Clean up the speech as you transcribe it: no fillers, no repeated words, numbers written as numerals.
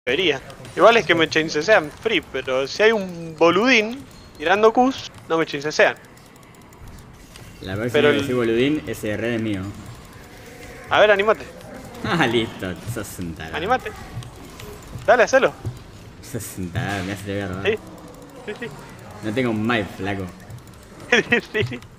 Debería. Igual es que me chainsean free, pero si hay un boludín tirando Qs, no me chainsean. La próxima Pero que soy boludín, ese red es mío. A ver, animate. Ah, listo, sos un tarado. Animate. Dale, hacelo. Sos un tarado, me hace ver, ¿verdad? Sí, sí, sí. No tengo un mic, flaco. Sí, sí.